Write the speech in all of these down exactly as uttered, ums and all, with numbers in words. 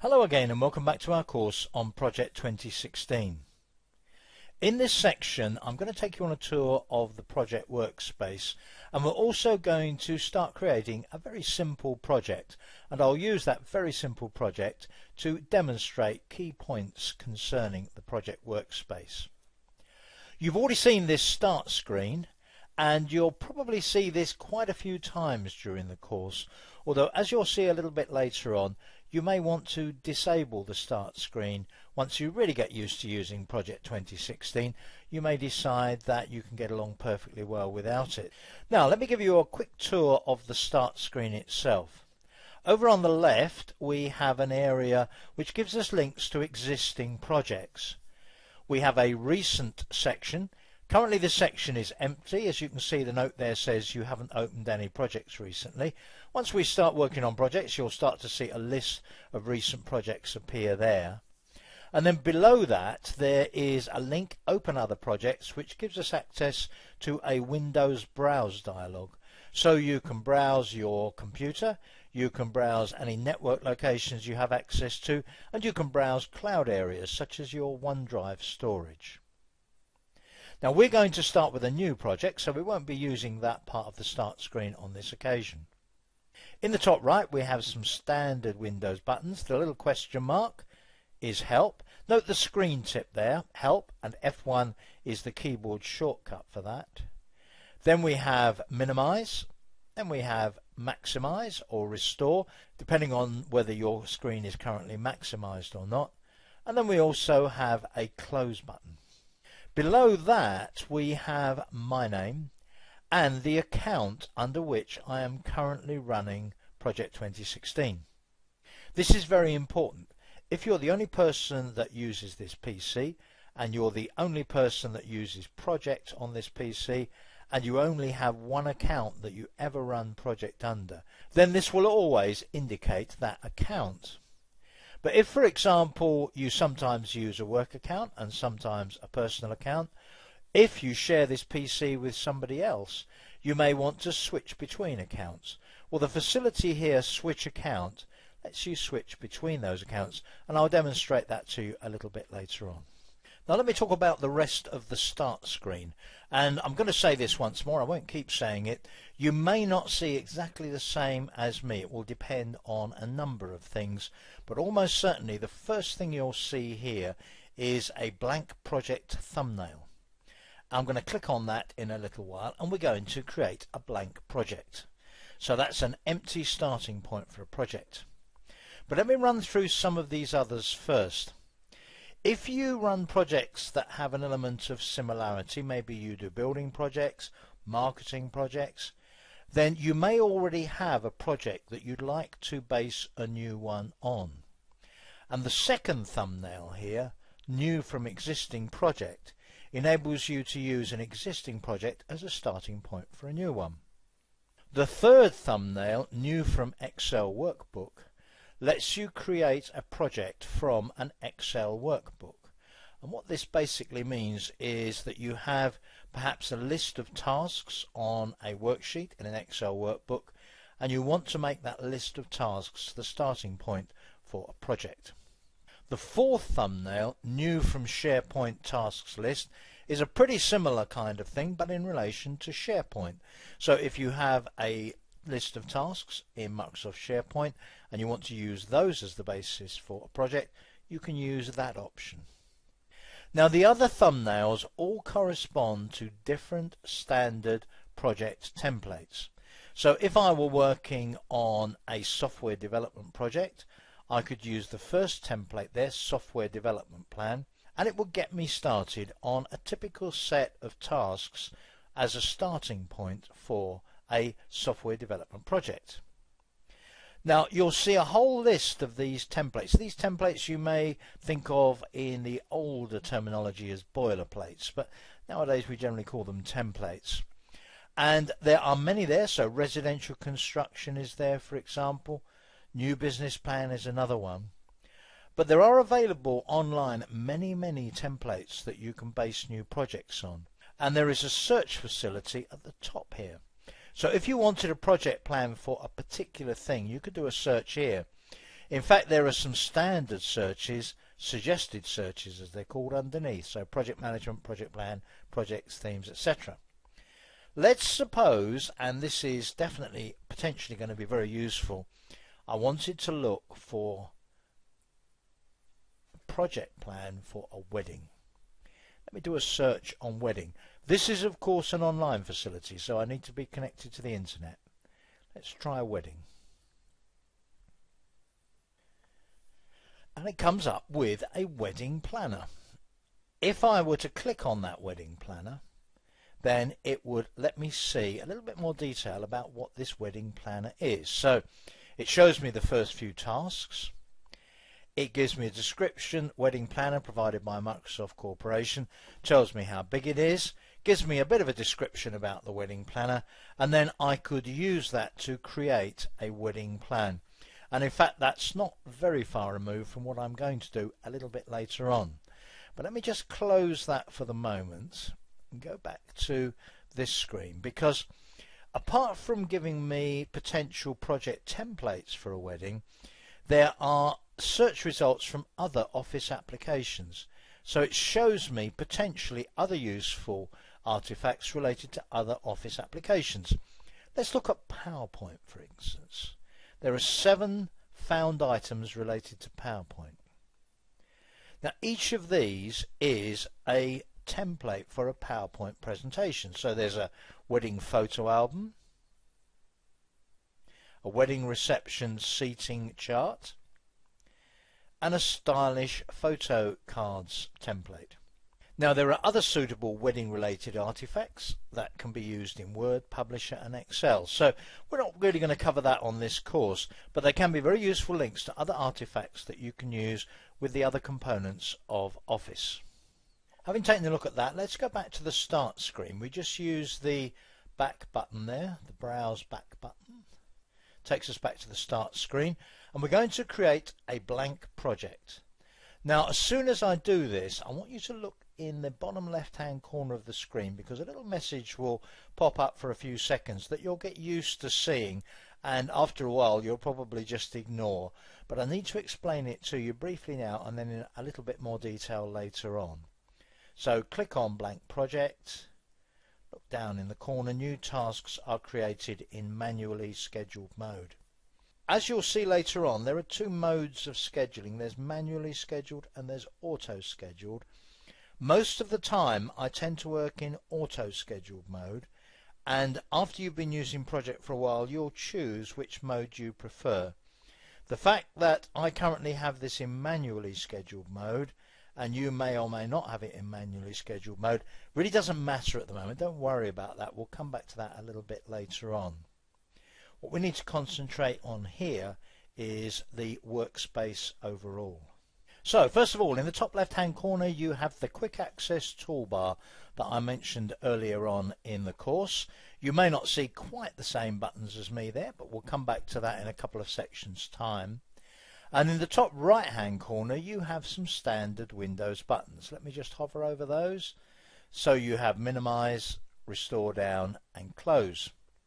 Hello again and welcome back to our course on Project twenty sixteen. In this section I'm going to take you on a tour of the project workspace, and we're also going to start creating a very simple project, and I'll use that very simple project to demonstrate key points concerning the project workspace. You've already seen this start screen, and you'll probably see this quite a few times during the course, although as you'll see a little bit later on, you may want to disable the start screen. Once you really get used to using Project twenty sixteen, you may decide that you can get along perfectly well without it. Now let me give you a quick tour of the start screen itself. Over on the left we have an area which gives us links to existing projects. We have a recent section. Currently this section is empty. As you can see, the note there says you haven't opened any projects recently. Once we start working on projects, you'll start to see a list of recent projects appear there. And then below that there is a link, Open Other Projects, which gives us access to a Windows Browse dialog. So you can browse your computer, you can browse any network locations you have access to, and you can browse cloud areas such as your OneDrive storage. Now we're going to start with a new project, so we won't be using that part of the start screen on this occasion. In the top right we have some standard Windows buttons. The little question mark is Help. Note the screen tip there, Help, and F one is the keyboard shortcut for that. Then we have Minimize, then we have Maximize or Restore, depending on whether your screen is currently maximized or not. And then we also have a Close button. Below that we have my name and the account under which I am currently running Project twenty sixteen. This is very important. If you're the only person that uses this P C, and you're the only person that uses Project on this P C, and you only have one account that you ever run Project under, then this will always indicate that account. But if, for example, you sometimes use a work account and sometimes a personal account, if you share this P C with somebody else, you may want to switch between accounts. Well, the facility here, Switch Account, lets you switch between those accounts, and I'll demonstrate that to you a little bit later on. Now let me talk about the rest of the start screen, and I'm going to say this once more, I won't keep saying it. You may not see exactly the same as me. It will depend on a number of things, but almost certainly the first thing you'll see here is a blank project thumbnail. I'm going to click on that in a little while, and we're going to create a blank project. So that's an empty starting point for a project. But let me run through some of these others first. If you run projects that have an element of similarity, maybe you do building projects, marketing projects, then you may already have a project that you'd like to base a new one on. And the second thumbnail here, New from Existing Project, enables you to use an existing project as a starting point for a new one. The third thumbnail, New from Excel Workbook, lets you create a project from an Excel workbook. And what this basically means is that you have perhaps a list of tasks on a worksheet in an Excel workbook, and you want to make that list of tasks the starting point for a project. The fourth thumbnail, New from SharePoint Tasks List, is a pretty similar kind of thing, but in relation to SharePoint. So if you have a list of tasks in Microsoft SharePoint and you want to use those as the basis for a project, you can use that option. Now the other thumbnails all correspond to different standard project templates. So if I were working on a software development project, I could use the first template there, Software Development Plan, and it would get me started on a typical set of tasks as a starting point for a software development project. Now you'll see a whole list of these templates. These templates you may think of in the older terminology as boilerplates, but nowadays we generally call them templates. And there are many there. So residential construction is there, for example. New business plan is another one. But there are available online many many templates that you can base new projects on, and there is a search facility at the top here. So if you wanted a project plan for a particular thing, you could do a search here. In fact, there are some standard searches, suggested searches as they're called, underneath. So project management, project plan, projects, themes, et cetera. Let's suppose, and this is definitely potentially going to be very useful, I wanted to look for a project plan for a wedding. Let me do a search on wedding. This is of course an online facility, so I need to be connected to the internet. Let's try a wedding. And it comes up with a wedding planner. If I were to click on that wedding planner, then it would let me see a little bit more detail about what this wedding planner is. So it shows me the first few tasks. It gives me a description, wedding planner provided by Microsoft Corporation, tells me how big it is, gives me a bit of a description about the wedding planner, and then I could use that to create a wedding plan. And in fact, that's not very far removed from what I'm going to do a little bit later on. But let me just close that for the moment and go back to this screen, because apart from giving me potential project templates for a wedding, there are search results from other Office applications. So it shows me potentially other useful artifacts related to other Office applications. Let's look at PowerPoint, for instance. There are seven found items related to PowerPoint. Now each of these is a template for a PowerPoint presentation. So there's a wedding photo album, a wedding reception seating chart, and a stylish photo cards template. Now there are other suitable wedding related artifacts that can be used in Word, Publisher and Excel. So we're not really going to cover that on this course, but they can be very useful links to other artifacts that you can use with the other components of Office. Having taken a look at that, let's go back to the start screen. We just use the back button there, the browse back button. Takes us back to the start screen, and we're going to create a blank project. Now as soon as I do this, I want you to look in the bottom left hand corner of the screen, because a little message will pop up for a few seconds that you'll get used to seeing, and after a while you'll probably just ignore. But I need to explain it to you briefly now and then in a little bit more detail later on. So click on blank project, look down in the corner, new tasks are created in manually scheduled mode. As you'll see later on, there are two modes of scheduling. There's manually scheduled and there's auto scheduled. Most of the time I tend to work in auto scheduled mode, and after you've been using project for a while you'll choose which mode you prefer. The fact that I currently have this in manually scheduled mode, and you may or may not have it in manually scheduled mode, really doesn't matter at the moment. Don't worry about that. We'll come back to that a little bit later on. What we need to concentrate on here is the workspace overall. So first of all, in the top left hand corner you have the quick access toolbar that I mentioned earlier on in the course. You may not see quite the same buttons as me there, but we'll come back to that in a couple of sections time. And in the top right hand corner you have some standard Windows buttons. Let me just hover over those. So you have minimize, restore down and close.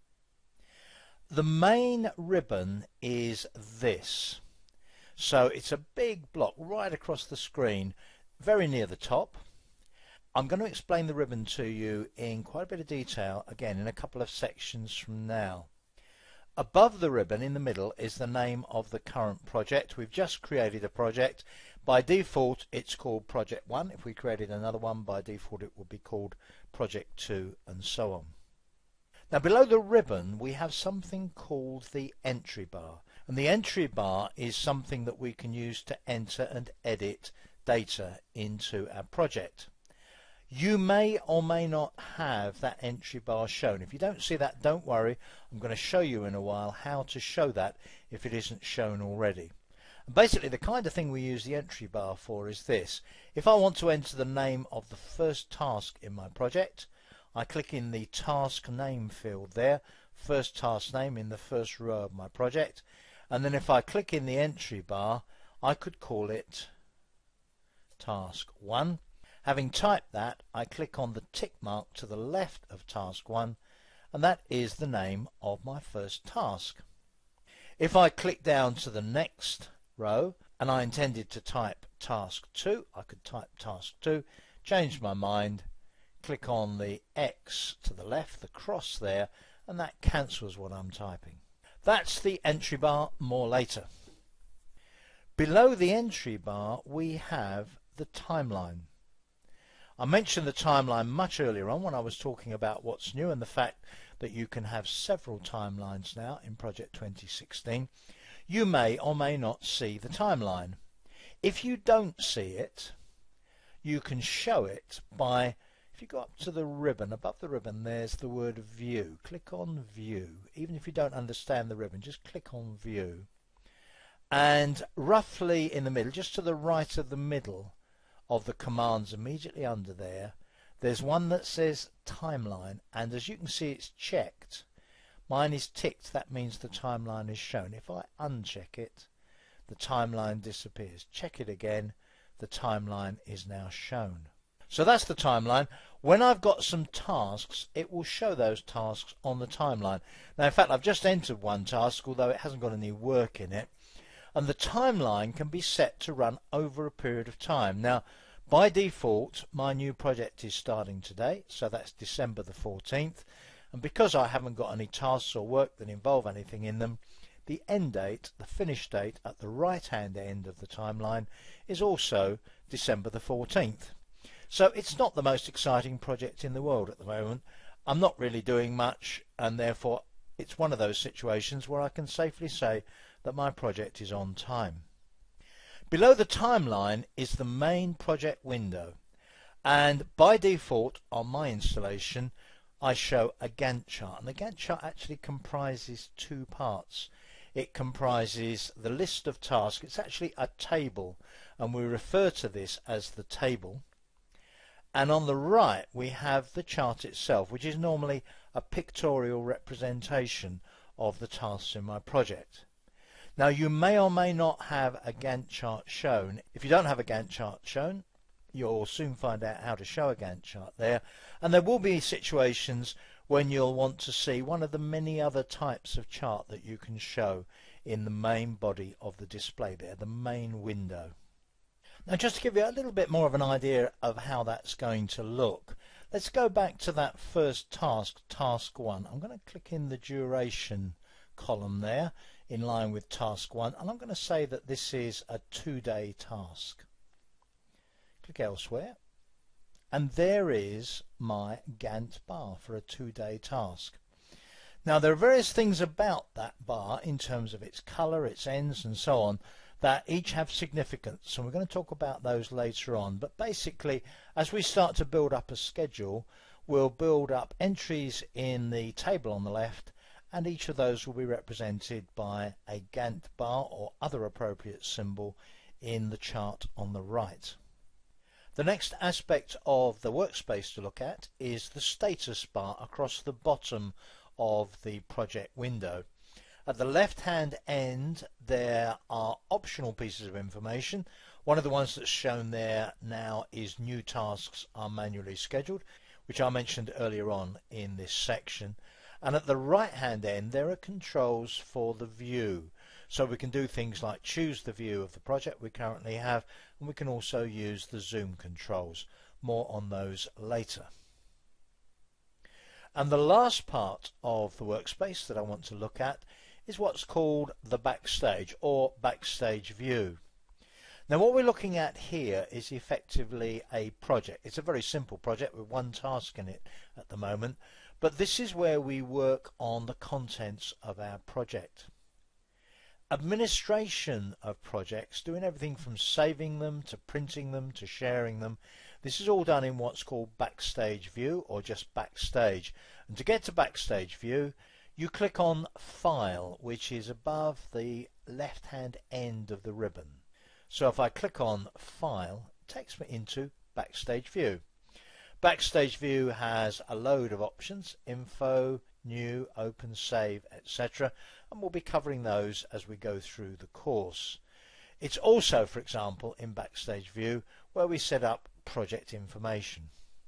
The main ribbon is this. So it's a big block right across the screen, very near the top. I'm going to explain the ribbon to you in quite a bit of detail again in a couple of sections from now. Above the ribbon in the middle is the name of the current project. We've just created a project. By default it's called Project one. If we created another one, by default it would be called Project two, and so on. Now below the ribbon we have something called the entry bar, and the entry bar is something that we can use to enter and edit data into our project. You may or may not have that entry bar shown. If you don't see that, don't worry. I'm going to show you in a while how to show that if it isn't shown already. And basically the kind of thing we use the entry bar for is this. If I want to enter the name of the first task in my project, I click in the task name field there, first task name in the first row of my project, and then if I click in the entry bar I could call it task one. Having typed that, I click on the tick mark to the left of task one, and that is the name of my first task. If I click down to the next row and I intended to type task two, I could type task two, change my mind, click on the X to the left, the cross there, and that cancels what I'm typing. That's the entry bar, more later. Below the entry bar we have the timeline. I mentioned the timeline much earlier on when I was talking about what's new and the fact that you can have several timelines now in Project twenty sixteen. You may or may not see the timeline. If you don't see it, you can show it by, if you go up to the ribbon, above the ribbon there's the word view. Click on view. Even if you don't understand the ribbon, just click on view. And roughly in the middle, just to the right of the middle of the commands immediately under there, there's one that says timeline, and as you can see it's checked. Mine is ticked, that means the timeline is shown. If I uncheck it, the timeline disappears. Check it again, the timeline is now shown. So that's the timeline. When I've got some tasks, it will show those tasks on the timeline. Now in fact I've just entered one task, although it hasn't got any work in it. And the timeline can be set to run over a period of time. Now by default my new project is starting today, so that's December the fourteenth, and because I haven't got any tasks or work that involve anything in them, the end date, the finish date at the right hand end of the timeline is also December the fourteenth. So it's not the most exciting project in the world at the moment. I'm not really doing much, and therefore it's one of those situations where I can safely say that my project is on time. Below the timeline is the main project window, and by default on my installation I show a Gantt chart, and the Gantt chart actually comprises two parts. It comprises the list of tasks. It's actually a table, and we refer to this as the table. And on the right we have the chart itself, which is normally a pictorial representation of the tasks in my project. Now you may or may not have a Gantt chart shown. If you don't have a Gantt chart shown, you'll soon find out how to show a Gantt chart there, and there will be situations when you'll want to see one of the many other types of chart that you can show in the main body of the display there, the main window. Now just to give you a little bit more of an idea of how that's going to look, let's go back to that first task, task one. I'm going to click in the duration column there in line with task one, and I'm going to say that this is a two-day task. Click elsewhere, and there is my Gantt bar for a two-day task. Now there are various things about that bar in terms of its color, its ends and so on, that each have significance, and we're going to talk about those later on. But basically, as we start to build up a schedule, we'll build up entries in the table on the left, and each of those will be represented by a Gantt bar or other appropriate symbol in the chart on the right. The next aspect of the workspace to look at is the status bar across the bottom of the project window. At the left hand end there are optional pieces of information. One of the ones that's shown there now is new tasks are manually scheduled, which I mentioned earlier on in this section. And at the right hand end there are controls for the view, so we can do things like choose the view of the project we currently have, and we can also use the zoom controls. More on those later. And the last part of the workspace that I want to look at is what's called the backstage or backstage view. Now what we're looking at here is effectively a project. It's a very simple project with one task in it at the moment, but this is where we work on the contents of our project. Administration of projects, doing everything from saving them to printing them to sharing them, this is all done in what's called backstage view or just backstage. And to get to backstage view you click on File, which is above the left hand end of the ribbon. So if I click on File, it takes me into backstage view. Backstage view has a load of options: info, new, open, save, et cetera, and we'll be covering those as we go through the course. It's also, for example, in backstage view where we set up project information.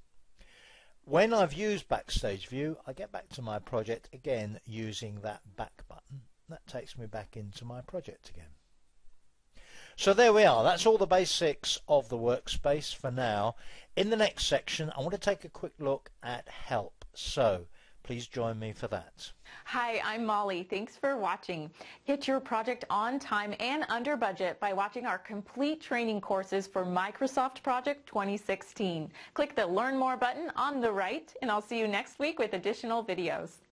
When I've used backstage view, I get back to my project again using that back button. That takes me back into my project again. So there we are. That's all the basics of the workspace for now. In the next section, I want to take a quick look at help. So please join me for that. Hi, I'm Molly. Thanks for watching. Get your project on time and under budget by watching our complete training courses for Microsoft Project twenty sixteen. Click the Learn More button on the right, and I'll see you next week with additional videos.